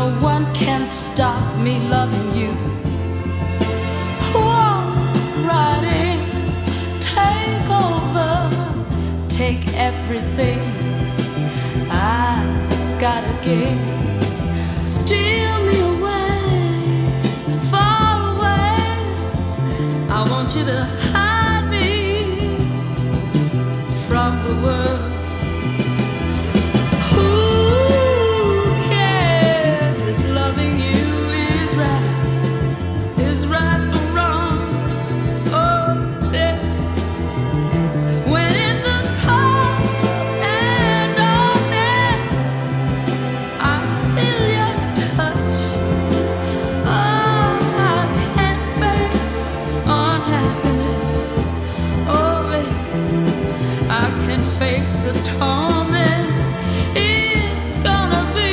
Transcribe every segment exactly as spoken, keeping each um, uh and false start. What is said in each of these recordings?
No one can stop me loving you. Walk right in, take over, take everything I gotta give. Steal me away, far away. I want you to hide me from the world. Face the torment. It's gonna be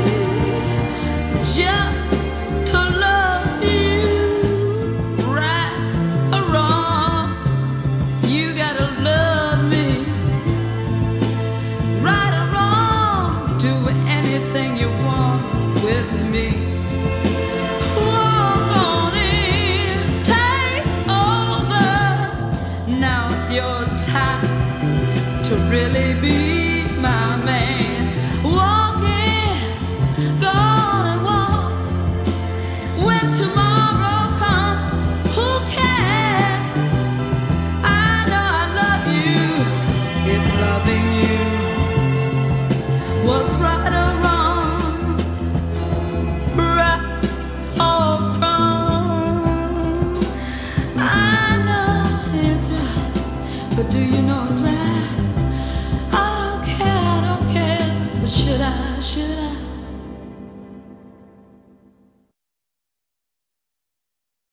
just to love you. Right or wrong, you gotta love me. Right or wrong, do anything you want with me. Walk on in, take over. Now's your time to really be my man. Walk in, go on and walk. When tomorrow comes, who cares? I know I love you. If loving you was right or wrong, right or wrong, I know it's right, but do you know it's right? Should I, should I?